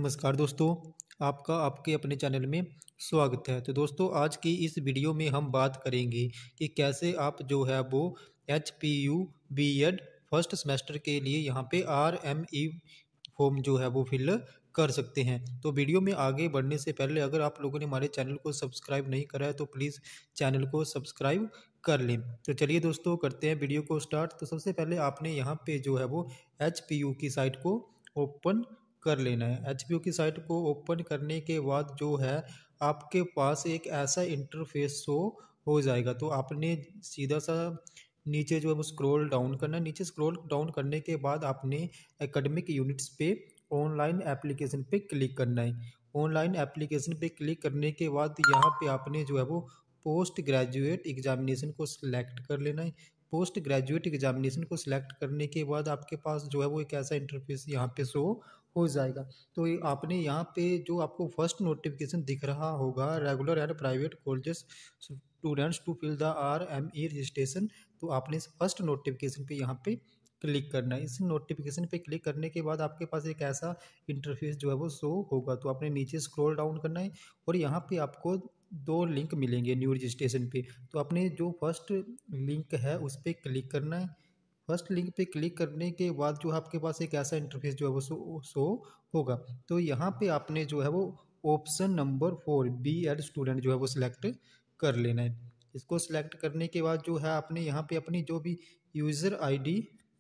नमस्कार दोस्तों, आपका आपके अपने चैनल में स्वागत है। तो दोस्तों, आज की इस वीडियो में हम बात करेंगे कि कैसे आप जो है वो HPU बीएड फर्स्ट सेमेस्टर के लिए यहाँ पे RME फॉर्म जो है वो फिल कर सकते हैं। तो वीडियो में आगे बढ़ने से पहले अगर आप लोगों ने हमारे चैनल को सब्सक्राइब नहीं करा है तो प्लीज़ चैनल को सब्सक्राइब कर लें। तो चलिए दोस्तों, करते हैं वीडियो को स्टार्ट। तो सबसे पहले आपने यहाँ पे जो है वो HPU की साइट को ओपन कर लेना है। HPU की साइट को ओपन करने के बाद जो है आपके पास एक ऐसा इंटरफेस शो हो जाएगा। तो आपने सीधा सा नीचे जो है वो स्क्रॉल डाउन करना है। नीचे स्क्रॉल डाउन करने के बाद आपने एकेडमिक यूनिट्स पे ऑनलाइन एप्लीकेशन पे क्लिक करना है। ऑनलाइन एप्लीकेशन पे क्लिक करने के बाद यहाँ पे आपने जो है वो पोस्ट ग्रेजुएट एग्जामिनेशन को सिलेक्ट कर लेना है। पोस्ट ग्रेजुएट एग्जामिनेशन को सिलेक्ट करने के बाद आपके पास जो है वो एक ऐसा इंटरफेस यहाँ पे शो हो जाएगा। तो ये आपने यहाँ पे जो आपको फर्स्ट नोटिफिकेशन दिख रहा होगा, regular and private colleges students to fill the RME registration, तो आपने इस फर्स्ट नोटिफिकेशन पे यहाँ पे क्लिक करना है। इस नोटिफिकेशन पे क्लिक करने के बाद आपके पास एक ऐसा इंटरफेस जो है वो शो होगा। तो आपने नीचे स्क्रॉल डाउन करना है और यहाँ पे आपको दो लिंक मिलेंगे न्यू रजिस्ट्रेशन पे। तो आपने जो फर्स्ट लिंक है उस पर क्लिक करना है। फर्स्ट लिंक पे क्लिक करने के बाद जो आपके पास एक ऐसा इंटरफेस जो है वो शो होगा। तो यहाँ पे आपने जो है वो ऑप्शन नंबर 4 BEd स्टूडेंट जो है वो सिलेक्ट कर लेना है। इसको सिलेक्ट करने के बाद जो है आपने यहाँ पे अपनी जो भी यूज़र ID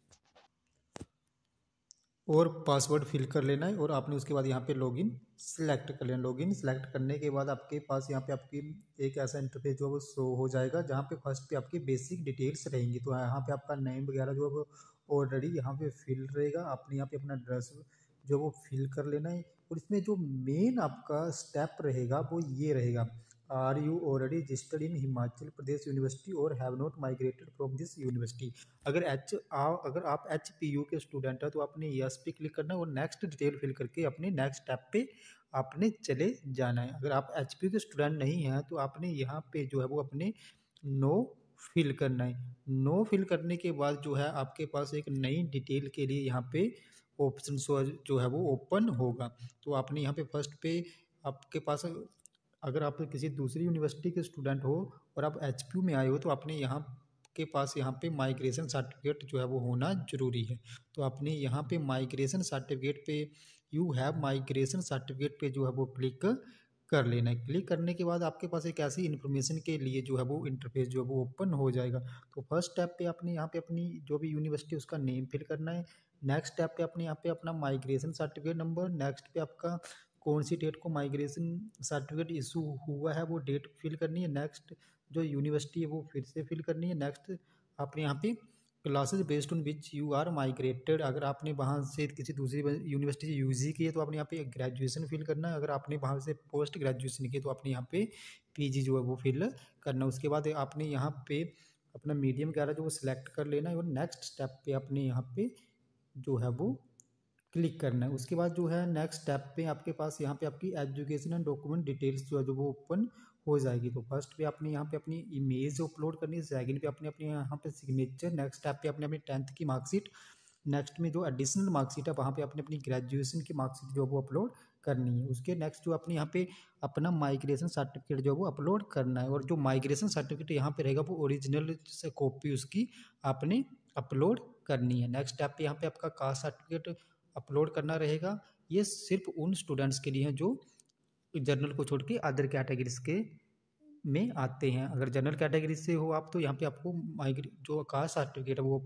और पासवर्ड फिल कर लेना है और आपने उसके बाद यहाँ पे लॉगिन सेलेक्ट कर लेना। लॉगिन सेलेक्ट करने के बाद आपके पास यहाँ पे आपकी एक ऐसा इंटरफेस जो है वो शो हो जाएगा, जहाँ पे फर्स्ट पे आपकी बेसिक डिटेल्स रहेंगी। तो यहाँ पे आपका नेम वगैरह जो है वो ऑलरेडी यहाँ पे फिल रहेगा। आपने यहाँ पे अपना एड्रेस जो वो फिल कर लेना है और इसमें जो मेन आपका स्टेप रहेगा वो ये रहेगा, are you already registered in Himachal Pradesh university और have not migrated from this university. अगर आप HPU के स्टूडेंट हैं तो आपने यस पे क्लिक करना है और नेक्स्ट डिटेल फिल करके अपने नेक्स्ट स्टेप पे आपने चले जाना है। अगर आप HPU के स्टूडेंट नहीं हैं तो आपने यहाँ पे जो है वो अपने नो फिल करना है। नो फिल करने के बाद जो है आपके पास एक नई डिटेल के लिए यहाँ पे ऑप्शन जो है वो ओपन होगा। तो आपने यहाँ पे फर्स्ट पे आपके पास, अगर आप किसी दूसरी यूनिवर्सिटी के स्टूडेंट हो और आप HPU में आए हो तो आपने यहाँ के पास यहाँ पे माइग्रेशन सर्टिफिकेट जो है वो होना जरूरी है। तो आपने यहाँ पे माइग्रेशन सर्टिफिकेट पे यू हैव माइग्रेशन सर्टिफिकेट पे जो है वो क्लिक कर लेना है। क्लिक करने के बाद आपके पास एक ऐसी इन्फॉर्मेशन के लिए जो है वो इंटरफेस जो है वो ओपन हो जाएगा। तो फर्स्ट स्टेप पे आपने यहाँ पे अपनी जो भी यूनिवर्सिटी उसका नेम फिल करना है। नेक्स्ट स्टेप पे आपने यहाँ पे अपना माइग्रेशन सर्टिफिकेट नंबर, नेक्स्ट पे आपका कौन सी डेट को माइग्रेशन सर्टिफिकेट इशू हुआ है वो डेट फिल करनी है। नेक्स्ट जो यूनिवर्सिटी है वो फिर से फिल करनी है। नेक्स्ट आपने यहाँ पे classes based on which you are migrated, अगर आपने वहाँ से किसी दूसरी यूनिवर्सिटी से यूजी की है तो आपने यहाँ पे ग्रेजुएशन फिल करना है। अगर आपने वहाँ से पोस्ट ग्रेजुएशन की है तो आपने यहाँ पे PG जो है वो फिल करना है। उसके बाद आपने यहाँ पे अपना मीडियम वगैरह जो वो सिलेक्ट कर लेना है और नेक्स्ट स्टेप पे आपने यहाँ पे जो है वो क्लिक करना है। उसके बाद जो है नेक्स्ट स्टेप पे आपके पास यहाँ पे आपकी एजुकेशन एंड डॉक्यूमेंट डिटेल्स जो है जो वो ओपन हो जाएगी। तो फर्स्ट पे आपने यहाँ पे अपनी इमेज अपलोड करनी है, सेकंड पे आपने अपने यहाँ पे सिग्नेचर, नेक्स्ट स्टेप पे आपने अपनी 10th की मार्कशीट, नेक्स्ट में जो एडिशनल मार्कशीट है वहाँ पे आपने अपनी ग्रेजुएशन की मार्कशीट जो है वो अपलोड करनी है। उसके नेक्स्ट जो अपने यहाँ पे अपना माइग्रेशन सर्टिफिकेट जो है वो अपलोड करना है और जो माइग्रेशन सर्टिफिकेट यहाँ पे रहेगा वो ओरिजिनल से कॉपी उसकी आपने अपलोड करनी है। नेक्स्ट स्टेप पे यहाँ पे आपका कास्ट सर्टिफिकेट अपलोड करना रहेगा। ये सिर्फ उन स्टूडेंट्स के लिए हैं जो जनरल को छोड़ के अदर कैटेगरीज के में आते हैं। अगर जनरल कैटेगरी से हो आप तो यहाँ पे आपको जो कास्ट सर्टिफिकेट है वो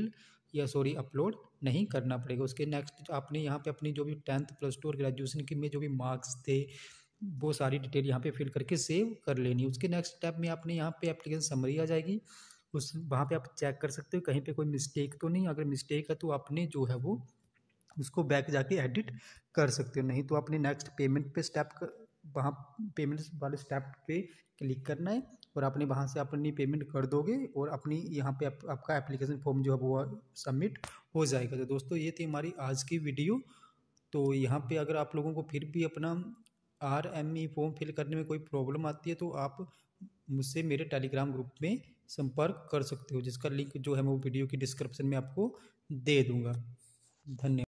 अपलोड नहीं करना पड़ेगा। उसके नेक्स्ट आपने यहाँ पे अपनी जो भी 10th +2 और ग्रेजुएशन की में जो भी मार्क्स थे वो सारी डिटेल यहाँ पे फिल करके सेव कर लेनी है। उसके नेक्स्ट स्टेप में आपने यहाँ पे एप्लीकेशन समरी आ जाएगी, उस वहाँ पे आप चेक कर सकते हो कहीं पे कोई मिस्टेक तो नहीं। अगर मिस्टेक है तो आपने जो है वो उसको बैक जाके एडिट कर सकते हो, नहीं तो आपने नेक्स्ट पेमेंट पे वहाँ पेमेंट वाले स्टेप पे क्लिक करना है और आपने वहाँ से अपनी पेमेंट कर दोगे और अपनी यहाँ पे आपका एप्लीकेशन फॉर्म जो है वो सबमिट हो जाएगा। तो दोस्तों, ये थी हमारी आज की वीडियो। तो यहाँ पे अगर आप लोगों को फिर भी अपना RME फॉर्म फिल करने में कोई प्रॉब्लम आती है तो आप मुझसे मेरे टेलीग्राम ग्रुप में संपर्क कर सकते हो, जिसका लिंक जो है मैं वो वीडियो की डिस्क्रिप्शन में आपको दे दूँगा। धन्यवाद।